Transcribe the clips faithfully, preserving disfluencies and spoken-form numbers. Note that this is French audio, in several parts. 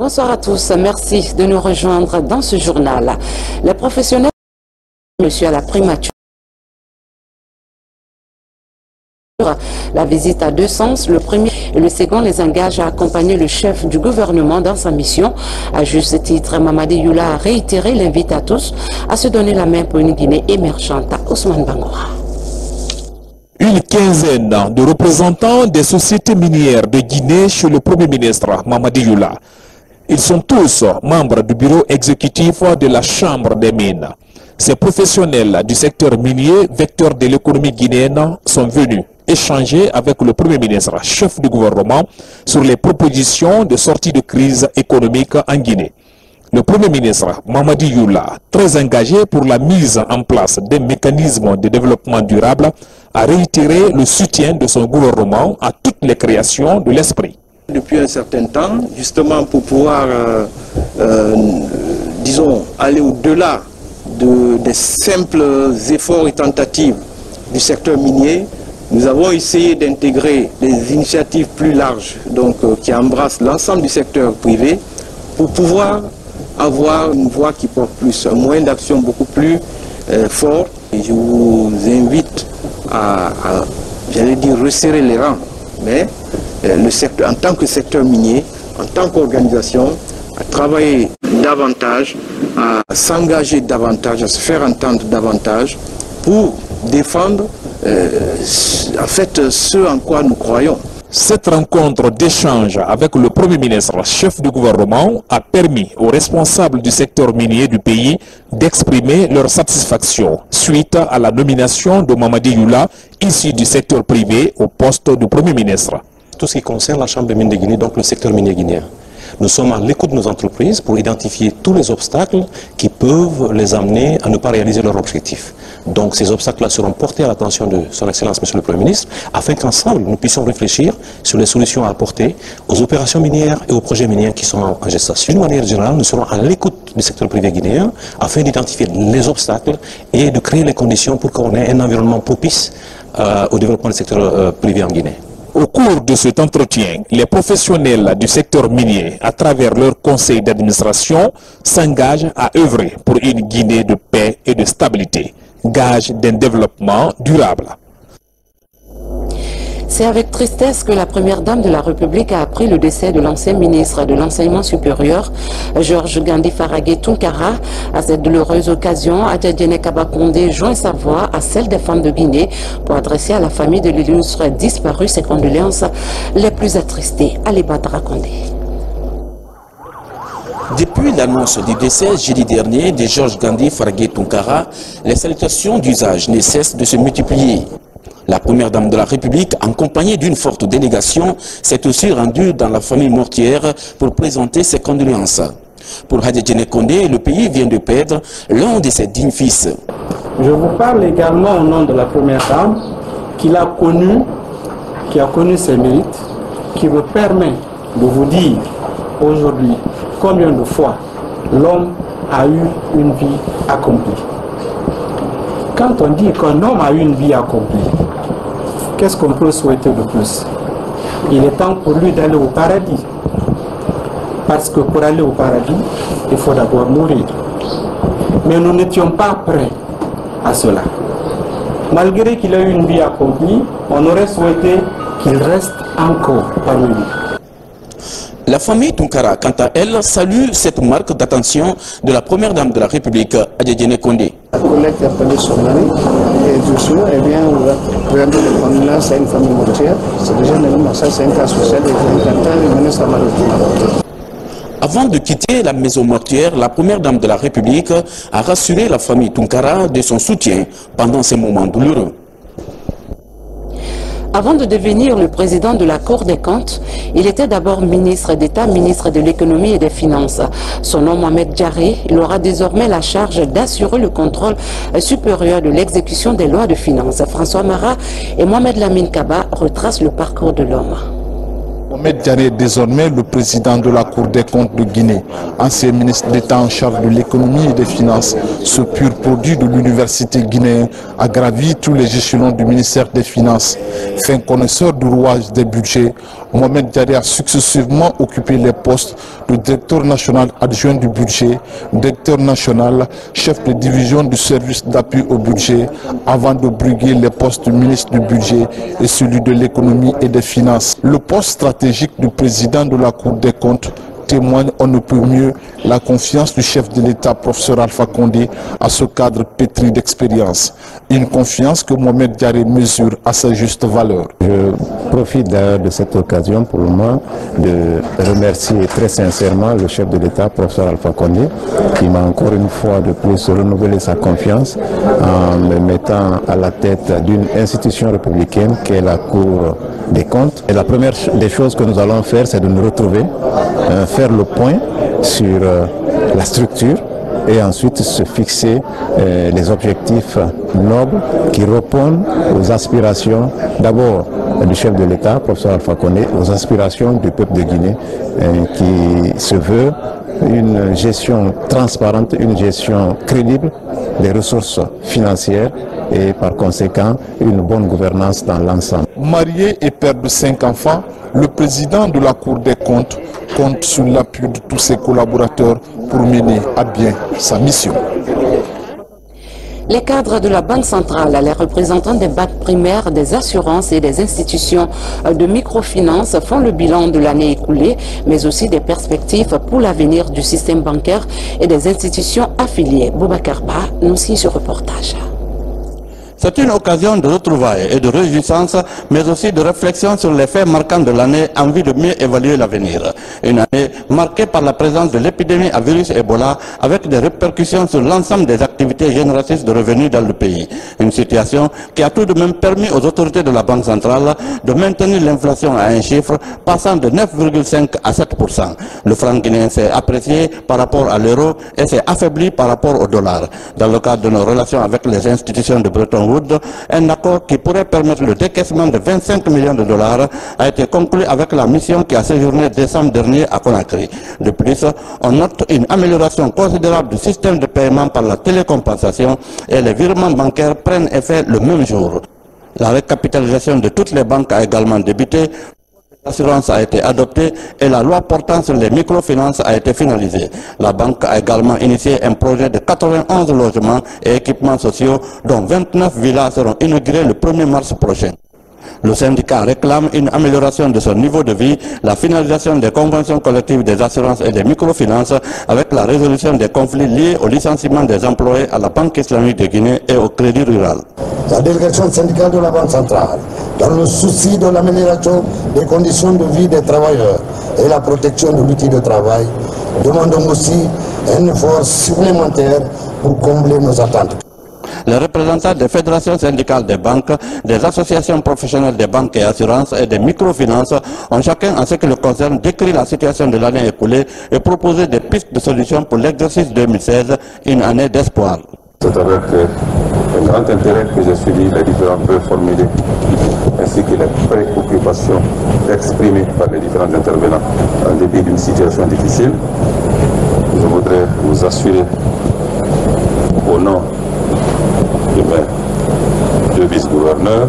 Bonsoir à tous, merci de nous rejoindre dans ce journal. Les professionnels, monsieur à la primature, la visite a deux sens. Le premier et le second les engagent à accompagner le chef du gouvernement dans sa mission. À juste titre, Mamadi Youla a réitéré l'invite à tous à se donner la main pour une Guinée émergente. Ousmane Bangoura. Une quinzaine de représentants des sociétés minières de Guinée chez le Premier ministre Mamadi Youla. Ils sont tous membres du bureau exécutif de la Chambre des mines. Ces professionnels du secteur minier, vecteur de l'économie guinéenne, sont venus échanger avec le Premier ministre, chef du gouvernement, sur les propositions de sortie de crise économique en Guinée. Le Premier ministre Mamadi Youla, très engagé pour la mise en place des mécanismes de développement durable, a réitéré le soutien de son gouvernement à toutes les créations de l'esprit. Depuis un certain temps, justement pour pouvoir, euh, euh, disons, aller au-delà de, des simples efforts et tentatives du secteur minier, nous avons essayé d'intégrer des initiatives plus larges, donc euh, qui embrassent l'ensemble du secteur privé, pour pouvoir avoir une voie qui porte plus, un moyen d'action beaucoup plus euh, fort. Et je vous invite à, à j'allais dire, resserrer les rangs, mais euh, le secteur, en tant que secteur minier, en tant qu'organisation, à travailler davantage, à s'engager davantage, à se faire entendre davantage pour défendre euh, en fait ce en quoi nous croyons. Cette rencontre d'échange avec le Premier ministre, chef du gouvernement, a permis aux responsables du secteur minier du pays d'exprimer leur satisfaction suite à la nomination de Mamadi Youla, issu du secteur privé, au poste du Premier ministre. Tout ce qui concerne la Chambre des mines de Guinée, donc le secteur minier guinéen. Nous sommes à l'écoute de nos entreprises pour identifier tous les obstacles qui peuvent les amener à ne pas réaliser leurs objectifs. Donc ces obstacles-là seront portés à l'attention de son Excellence Monsieur le Premier ministre, afin qu'ensemble nous puissions réfléchir sur les solutions à apporter aux opérations minières et aux projets miniers qui sont en gestation. D'une manière générale, nous serons à l'écoute du secteur privé guinéen afin d'identifier les obstacles et de créer les conditions pour qu'on ait un environnement propice euh, au développement du secteur euh, privé en Guinée. Au cours de cet entretien, les professionnels du secteur minier, à travers leur conseil d'administration, s'engagent à œuvrer pour une Guinée de paix et de stabilité, gage d'un développement durable. C'est avec tristesse que la première dame de la République a appris le décès de l'ancien ministre de l'Enseignement supérieur, Georges Gandhi Faragé Tounkara. À cette douloureuse occasion, Adjadjene Kabakonde joint sa voix à celle des femmes de Guinée pour adresser à la famille de l'illustre disparu ses condoléances les plus attristées. Ali Badra Kondé. Depuis l'annonce du décès jeudi dernier de Georges Gandhi Faragé Tounkara, les salutations d'usage ne cessent de se multiplier. La première dame de la République, accompagnée d'une forte délégation, s'est aussi rendue dans la famille mortuaire pour présenter ses condoléances. Pour Adjadjene Kondé, le pays vient de perdre l'un de ses dignes fils. Je vous parle également au nom de la première dame, qui l'a connu, qui a connu ses mérites, qui me permet de vous dire aujourd'hui combien de fois l'homme a eu une vie accomplie. Quand on dit qu'un homme a eu une vie accomplie, qu'est-ce qu'on peut souhaiter de plus? Il est temps pour lui d'aller au paradis. Parce que pour aller au paradis, il faut d'abord mourir. Mais nous n'étions pas prêts à cela. Malgré qu'il ait eu une vie accomplie, on aurait souhaité qu'il reste encore parmi nous. La famille Tounkara, quant à elle, salue cette marque d'attention de la première dame de la République, Adjadjene Kondé. La collègue a appelé son mari et du soir, eh bien, on va prendre les familles, c'est une famille mortuaire. C'est déjà un ça, c'est un cas social et c'est un cas de mener ça malheureusement. Avant de quitter la maison mortuaire, la première dame de la République a rassuré la famille Tounkara de son soutien pendant ces moments douloureux. Avant de devenir le président de la Cour des comptes, il était d'abord ministre d'État, ministre de l'économie et des finances. Son nom, Mohamed Djaré, il aura désormais la charge d'assurer le contrôle supérieur de l'exécution des lois de finances. François Mara et Mohamed Lamine Kaba retracent le parcours de l'homme. Mohamed Djaré est désormais le président de la Cour des comptes de Guinée, ancien ministre d'État en charge de l'économie et des finances. Ce pur produit de l'université guinéenne a gravi tous les échelons du ministère des Finances. Fin connaisseur du rouage des budgets, Mohamed Diaré a successivement occupé les postes de directeur national adjoint du budget, directeur national, chef de division du service d'appui au budget, avant de briguer les postes de ministre du budget et celui de l'économie et des finances. Le poste stratégique du président de la Cour des comptes témoigne on ne peut mieux la confiance du chef de l'État, professeur Alpha Condé, à ce cadre pétri d'expérience. Une confiance que Mohamed Diaré mesure à sa juste valeur. Je profite d'ailleurs de cette occasion pour moi de remercier très sincèrement le chef de l'État, professeur Alpha Condé, qui m'a encore une fois de plus renouvelé sa confiance en me mettant à la tête d'une institution républicaine qui est la Cour des comptes. Et la première des choses que nous allons faire, c'est de nous retrouver, euh, faire le point sur euh, la structure et ensuite se fixer euh, les objectifs nobles qui répondent aux aspirations d'abord du chef de l'État, professeur Alpha Condé, aux aspirations du peuple de Guinée euh, qui se veut une gestion transparente, une gestion crédible des ressources financières et par conséquent une bonne gouvernance dans l'ensemble. Marié et père de cinq enfants, le président de la Cour des comptes compte sur l'appui de tous ses collaborateurs pour mener à bien sa mission. Les cadres de la Banque centrale, les représentants des banques primaires, des assurances et des institutions de microfinance font le bilan de l'année écoulée, mais aussi des perspectives pour l'avenir du système bancaire et des institutions affiliées. Boubacar Ba nous signe ce reportage. C'est une occasion de retrouvailles et de réjouissance, mais aussi de réflexion sur les faits marquants de l'année en vue de mieux évaluer l'avenir. Une année marquée par la présence de l'épidémie à virus Ebola, avec des répercussions sur l'ensemble des activités génératrices de revenus dans le pays. Une situation qui a tout de même permis aux autorités de la Banque centrale de maintenir l'inflation à un chiffre passant de neuf virgule cinq à sept pour cent. Le franc guinéen s'est apprécié par rapport à l'euro et s'est affaibli par rapport au dollar. Dans le cadre de nos relations avec les institutions de Bretton Woods, un accord qui pourrait permettre le décaissement de vingt-cinq millions de dollars a été conclu avec la mission qui a séjourné décembre dernier à Conakry. De plus, on note une amélioration considérable du système de paiement par la télécompensation et les virements bancaires prennent effet le même jour. La recapitalisation de toutes les banques a également débuté. L'assurance a été adoptée et la loi portant sur les microfinances a été finalisée. La banque a également initié un projet de quatre-vingt-onze logements et équipements sociaux, dont vingt-neuf villas seront inaugurées le premier mars prochain. Le syndicat réclame une amélioration de son niveau de vie, la finalisation des conventions collectives des assurances et des microfinances avec la résolution des conflits liés au licenciement des employés à la Banque islamique de Guinée et au Crédit rural. La délégation syndicale de la Banque centrale, dans le souci de l'amélioration des conditions de vie des travailleurs et la protection de l'outil de travail, demandons aussi un effort supplémentaire pour combler nos attentes. Les représentants des fédérations syndicales des banques, des associations professionnelles des banques et assurances et des microfinances ont chacun, en ce qui le concerne, décrit la situation de l'année écoulée et proposé des pistes de solutions pour l'exercice deux mille seize, une année d'espoir. C'est avec un grand intérêt que j'ai suivi les différents vœux formulés ainsi que les préoccupations exprimées par les différents intervenants en dépit d'une situation difficile. Je voudrais vous assurer au nom de mes deux vice-gouverneurs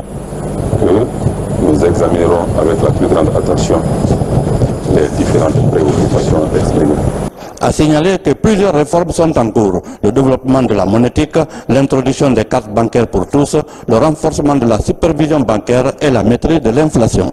que nous examinerons avec la plus grande attention les différentes préoccupations exprimées. A signaler que plusieurs réformes sont en cours. Le développement de la monétique, l'introduction des cartes bancaires pour tous, le renforcement de la supervision bancaire et la maîtrise de l'inflation.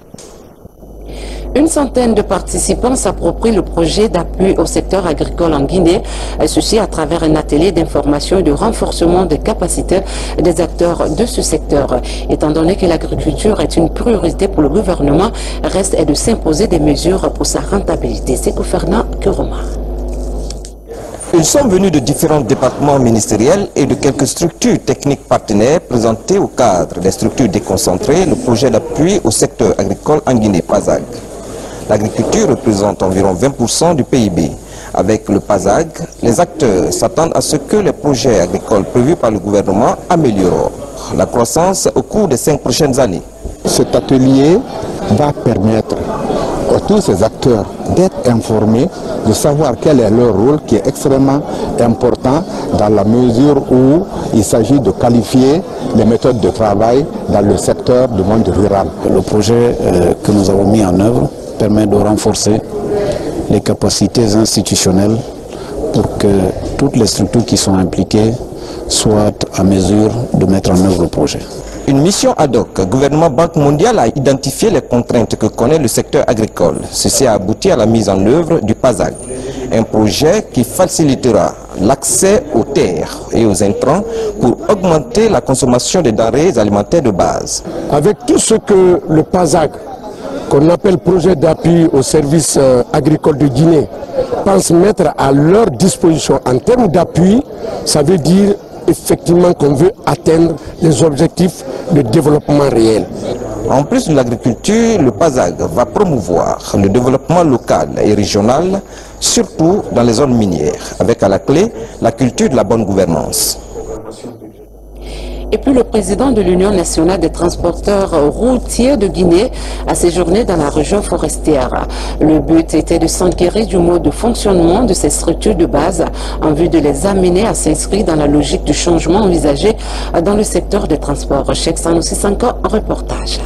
Une centaine de participants s'approprient le projet d'appui au secteur agricole en Guinée, ceci à travers un atelier d'information et de renforcement des capacités des acteurs de ce secteur. Étant donné que l'agriculture est une priorité pour le gouvernement, reste est de s'imposer des mesures pour sa rentabilité. C'est Fernand Kuroma. Ils sont venus de différents départements ministériels et de quelques structures techniques partenaires présentées au cadre des structures déconcentrées, le projet d'appui au secteur agricole en Guinée, PASAG. L'agriculture représente environ vingt pour cent du P I B. Avec le PASAG, les acteurs s'attendent à ce que les projets agricoles prévus par le gouvernement améliorent la croissance au cours des cinq prochaines années. Cet atelier va permettre à tous ces acteurs d'être informés, de savoir quel est leur rôle qui est extrêmement important dans la mesure où il s'agit de qualifier les méthodes de travail dans le secteur du monde rural. Le projet euh, que nous avons mis mis en œuvre permet de renforcer les capacités institutionnelles pour que toutes les structures qui sont impliquées soient à mesure de mettre en œuvre le projet. Une mission ad hoc, gouvernement Banque mondiale a identifié les contraintes que connaît le secteur agricole. Ceci a abouti à la mise en œuvre du PASAG, un projet qui facilitera l'accès aux terres et aux intrants pour augmenter la consommation des denrées alimentaires de base. Avec tout ce que le PASAG, qu'on appelle projet d'appui aux services euh, agricoles de Guinée, pense mettre à leur disposition en termes d'appui, ça veut dire effectivement qu'on veut atteindre les objectifs de développement réel. En plus de l'agriculture, le PASAG va promouvoir le développement local et régional, surtout dans les zones minières, avec à la clé la culture de la bonne gouvernance. Et puis le président de l'Union nationale des transporteurs routiers de Guinée a séjourné dans la région forestière. Le but était de s'enquérir du mode de fonctionnement de ces structures de base en vue de les amener à s'inscrire dans la logique du changement envisagé dans le secteur des transports. Cheikh Sanoussi Sanko, reportage.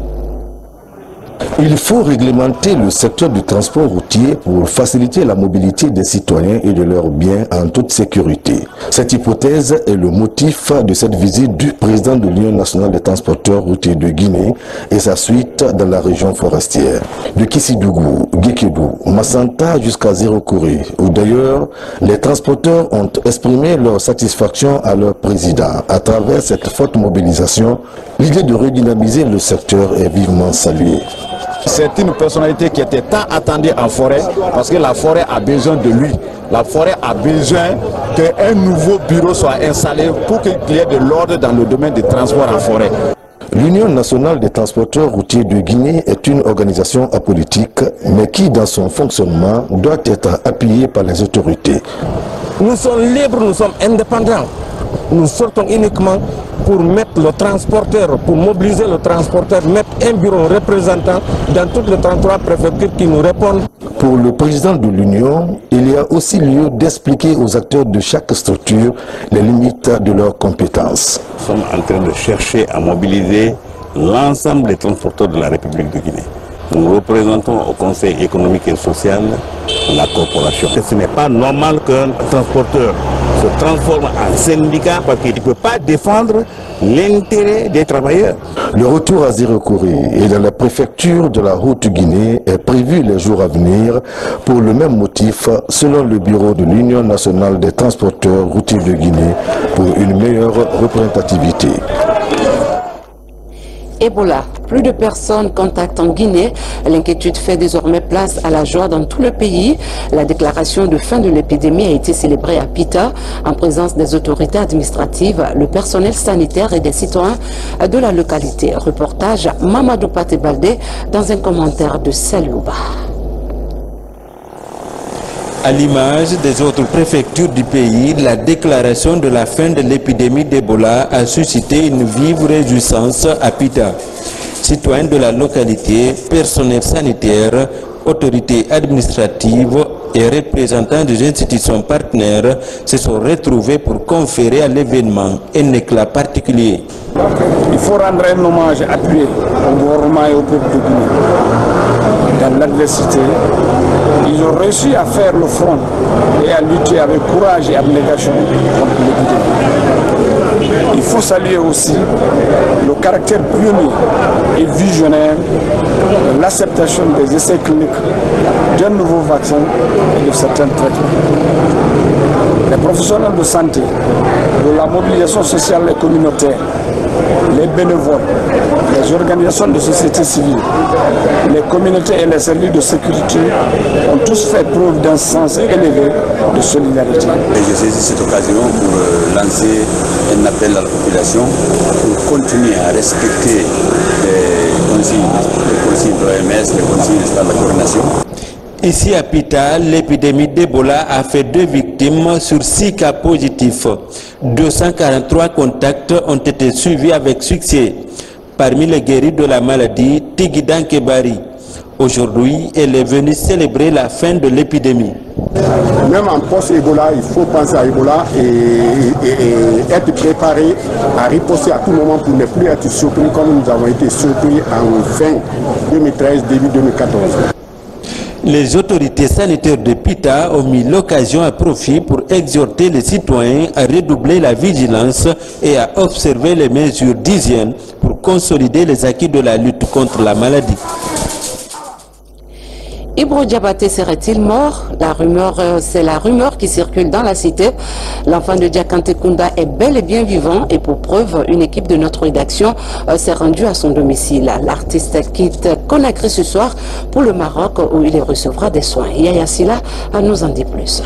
Il faut réglementer le secteur du transport routier pour faciliter la mobilité des citoyens et de leurs biens en toute sécurité. Cette hypothèse est le motif de cette visite du président de l'Union nationale des transporteurs routiers de Guinée et sa suite dans la région forestière. De Kissidougou, Guékédou, Massanta jusqu'à Zéro-Kouré, où d'ailleurs les transporteurs ont exprimé leur satisfaction à leur président. À travers cette forte mobilisation, l'idée de redynamiser le secteur est vivement saluée. C'est une personnalité qui était tant attendue en forêt parce que la forêt a besoin de lui. La forêt a besoin qu'un nouveau bureau soit installé pour qu'il y ait de l'ordre dans le domaine des transports en forêt. L'Union nationale des transporteurs routiers de Guinée est une organisation apolitique, mais qui, dans son fonctionnement, doit être appuyée par les autorités. Nous sommes libres, nous sommes indépendants. Nous sortons uniquement pour mettre le transporteur, pour mobiliser le transporteur, mettre un bureau représentant dans toutes les trente-trois préfectures qui nous répondent. Pour le président de l'Union, il y a aussi lieu d'expliquer aux acteurs de chaque structure les limites de leurs compétences. Nous sommes en train de chercher à mobiliser l'ensemble des transporteurs de la République de Guinée. Nous représentons au Conseil économique et social la corporation. Ce n'est pas normal qu'un transporteur se transforme en syndicat parce qu'il ne peut pas défendre l'intérêt des travailleurs. Le retour à Zéro-Kouré et dans la préfecture de la Haute-Guinée est prévu les jours à venir pour le même motif, selon le bureau de l'Union nationale des transporteurs routiers de Guinée, pour une meilleure représentativité. Ebola. Plus de personnes contactent en Guinée. L'inquiétude fait désormais place à la joie dans tout le pays. La déclaration de fin de l'épidémie a été célébrée à Pita en présence des autorités administratives, le personnel sanitaire et des citoyens de la localité. Reportage Mamadou Paté-Baldé dans un commentaire de Saliouba. À l'image des autres préfectures du pays, la déclaration de la fin de l'épidémie d'Ebola a suscité une vive réjouissance à Pita. Citoyens de la localité, personnel sanitaire, autorités administratives et représentants des institutions partenaires se sont retrouvés pour conférer à l'événement un éclat particulier. Il faut rendre un hommage appuyé au gouvernement et au peuple de Guinée. Dans l'adversité, ils ont réussi à faire le front et à lutter avec courage et abnégation contre l'épidémie. Il faut saluer aussi le caractère pionnier et visionnaire de l'acceptation des essais cliniques d'un nouveau vaccin et de certains traitements. Les professionnels de santé, de la mobilisation sociale et communautaire, les bénévoles, les organisations de société civile, les communautés et les services de sécurité ont tous fait preuve d'un sens élevé de solidarité. Et je saisis cette occasion pour lancer un appel à la population pour continuer à respecter les consignes, les consignes de l'O M S, les consignes de la coordination. Ici à Pita, l'épidémie d'Ebola a fait deux victimes sur six cas positifs. deux cent quarante-trois contacts ont été suivis avec succès. Parmi les guéris de la maladie, Tigidan Kebari. Aujourd'hui, elle est venue célébrer la fin de l'épidémie. Même en post-Ebola, il faut penser à Ebola et, et, et être préparé à riposter à tout moment pour ne plus être surpris comme nous avons été surpris en fin deux mille treize, début deux mille quatorze. Les autorités sanitaires de Pita ont mis l'occasion à profit pour exhorter les citoyens à redoubler la vigilance et à observer les mesures d'hygiène pour consolider les acquis de la lutte contre la maladie. Ibro Diabaté serait-il mort? La rumeur, c'est la rumeur qui circule dans la cité. L'enfant de Diakante Kounda est bel et bien vivant et pour preuve, une équipe de notre rédaction s'est rendue à son domicile. L'artiste quitte Conakry ce soir pour le Maroc où il recevra des soins. Yaya Silla nous en dit plus.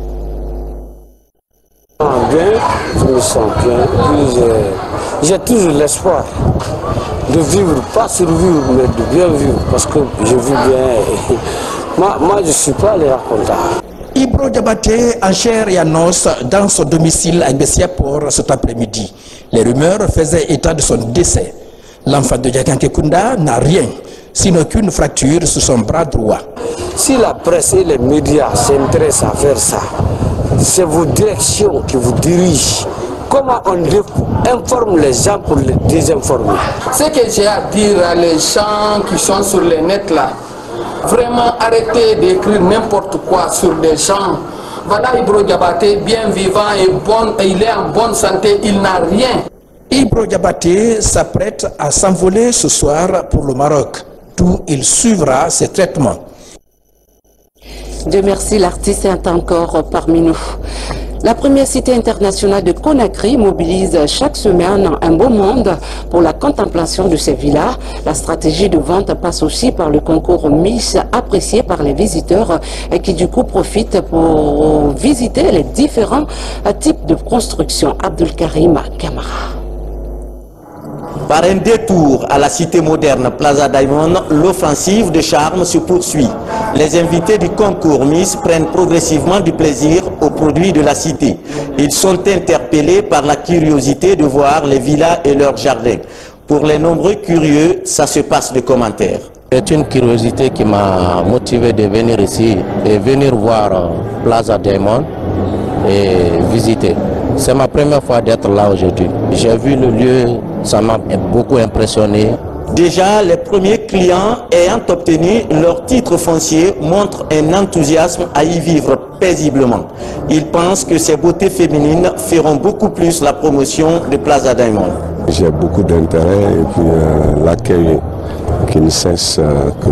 Bien, je me sens bien. J'ai toujours l'espoir de vivre, pas survivre, mais de bien vivre, parce que je vis bien. Moi, moi je ne suis pas les racontants. Ibro Diabaté en chair et en os dans son domicile à Bessiaport cet après-midi. Les rumeurs faisaient état de son décès. L'enfant de Diakante Kounda n'a rien, sinon qu'une fracture sur son bras droit. Si la presse et les médias s'intéressent à faire ça, c'est vos directions qui vous dirigent. Comment on informe les gens pour les désinformer? Ce que j'ai à dire à les gens qui sont sur les nets là, vraiment arrêtez d'écrire n'importe quoi sur des gens. Voilà Ibro Diabaté, bien vivant et bon, et il est en bonne santé, il n'a rien. Ibro Diabaté s'apprête à s'envoler ce soir pour le Maroc, d'où il suivra ses traitements. Dieu merci, l'artiste est encore parmi nous. La première cité internationale de Conakry mobilise chaque semaine un beau monde pour la contemplation de ces villas. La stratégie de vente passe aussi par le concours Miss apprécié par les visiteurs et qui du coup profitent pour visiter les différents types de construction. Abdul Karim Kamara. Par un détour à la cité moderne Plaza Diamond, l'offensive de charme se poursuit. Les invités du concours Miss prennent progressivement du plaisir aux produits de la cité. Ils sont interpellés par la curiosité de voir les villas et leurs jardins. Pour les nombreux curieux, ça se passe de commentaires. C'est une curiosité qui m'a motivé de venir ici et venir voir Plaza Diamond et visiter. C'est ma première fois d'être là aujourd'hui. J'ai vu le lieu, ça m'a beaucoup impressionné. Déjà, les premiers clients ayant obtenu leur titre foncier montrent un enthousiasme à y vivre paisiblement. Ils pensent que ces beautés féminines feront beaucoup plus la promotion de Plaza Diamond. J'ai beaucoup d'intérêt et puis euh, l'accueil qui ne cesse euh, que...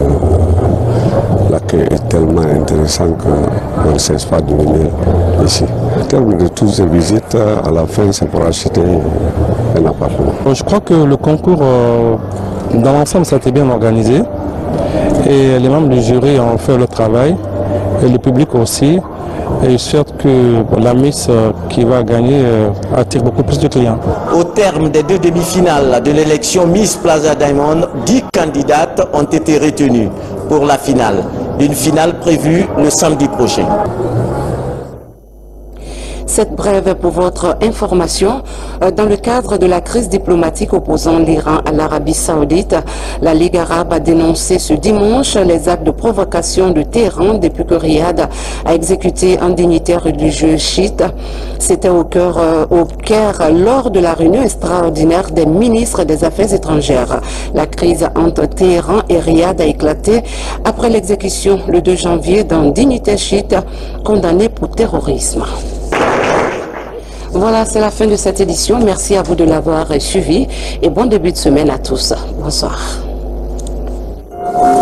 L'accueil est tellement intéressant qu'on ne cesse pas de venir ici. En termes de toutes ces visites, à la fin, c'est pour acheter un appartement. Je crois que le concours, euh, dans l'ensemble, ça a été bien organisé. Et les membres du jury ont fait le travail, et le public aussi. Et je souhaite que la Miss qui va gagner attire beaucoup plus de clients. Au terme des deux demi-finales de l'élection Miss Plaza Diamond, dix candidates ont été retenues pour la finale. Une finale prévue le samedi prochain. Cette brève pour votre information. Dans le cadre de la crise diplomatique opposant l'Iran à l'Arabie Saoudite, la Ligue arabe a dénoncé ce dimanche les actes de provocation de Téhéran depuis que Riyad a exécuté un dignitaire religieux chiite. C'était au cœur, euh, au Caire lors de la réunion extraordinaire des ministres des Affaires étrangères. La crise entre Téhéran et Riyad a éclaté après l'exécution le deux janvier d'un dignitaire chiite condamné pour terrorisme. Voilà, c'est la fin de cette édition. Merci à vous de l'avoir suivi et bon début de semaine à tous. Bonsoir.